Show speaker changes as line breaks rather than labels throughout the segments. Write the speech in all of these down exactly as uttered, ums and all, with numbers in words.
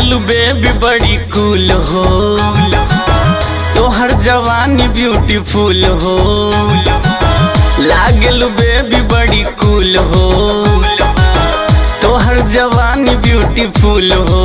लागलू बेबी बड़ी कूल हो, तोहर जवानी ब्यूटीफुल हो। लागलू बेबी बड़ी कूल हो, तोहर जवानी ब्यूटीफुल हो।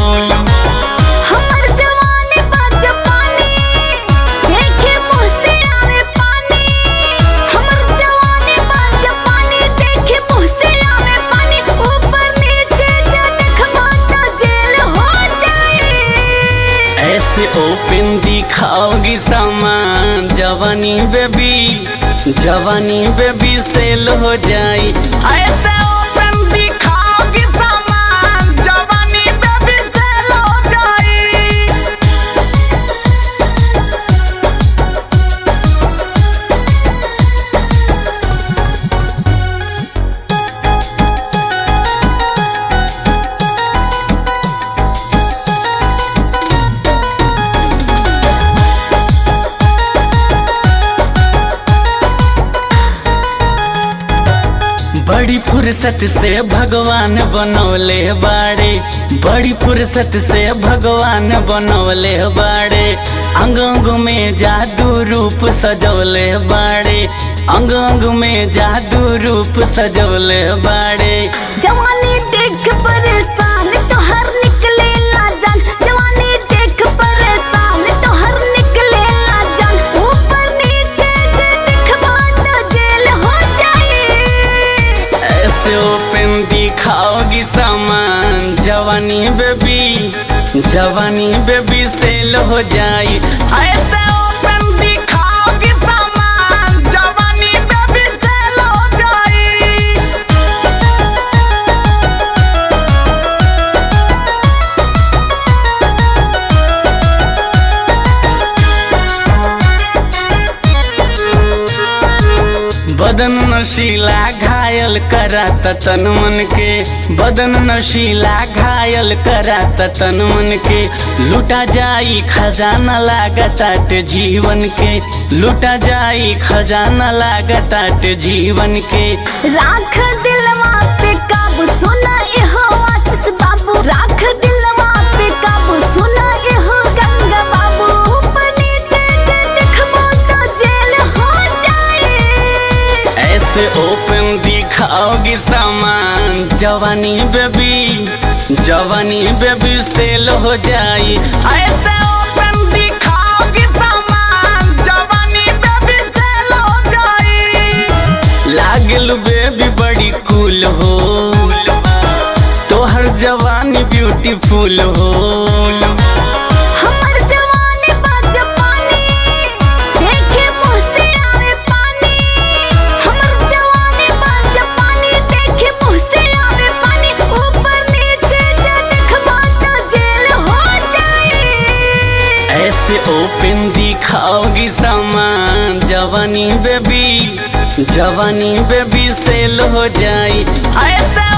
ऐसे ओपन दिखाओगी सामान, जवानी बेबी जवानी बेबी सेल हो जाई। ऐसे ओपन दिखाओगी सामान, जवानी बेबी सेल हो जाई। बड़ी फुर्सत से भगवान बनौले बाड़े, बड़ी फुर्सत से भगवान बनौले बाड़े। अंग अंग में जादू रूप सजौले बाड़े, अंग अंग में जादू रूप सजौले बाड़े।
जवानी देख परेशान तोहर निकले ला जान, जवानी देख परेशान तोहर निकले ला जान। ऊपर नीचे जे दिखबा तो जेल हो जाए।
ऐसे ओपन दिखाओगी सामान, जवानी बेबी जवानी बेबी सेल हो जाई। ऐसे ओपन दिखाओगी सामान, जवानी बेबी सेल हो जाई। बदन नशीला घायल कराता तन मन के, बदन नशीला घायल कराता तन मन के। लुटा जाई खजाना लागताट जीवन के, लुटा जाई खजाना लागताट जीवन के।
राख दिलवा पे काबू सुना एहो आशीष बाबू, राख दिलवा पे काबू सुना एहो गंगा बाबू। ऊपर नीचे जे दिखबो तो जेल हो जाए।
ऐसे ओपन दिखाओगी सामान, जवानी बेबी जवानी बेबी सेल हो जाई। ऐसे ओपन दिखाओगी सामान, जवानी बेबी सेल हो जाई। लागलू बेबी बड़ी कूल हो, तोहर जवानी ब्यूटीफुल हो। ऐसे ओपन दिखाओगी सामान, जवानी बेबी जवानी बेबी सेल हो जाई। ऐसे